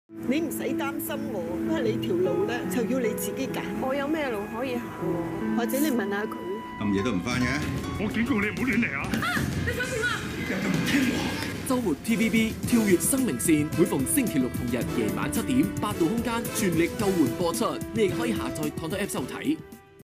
你唔使擔心我，因為你條路咧就要你自己揀。 我有咩路可以行喎？ 或者你問下佢。 咁夜都唔返嘅？ 我警告你唔好亂嚟啊！ 你想點啊？ 又唔聽話。 週末 TVB 跳越生命線，每逢星期六同日夜晚7點，8度空間全力救援播出，你亦可以下載 Tonto App 收睇。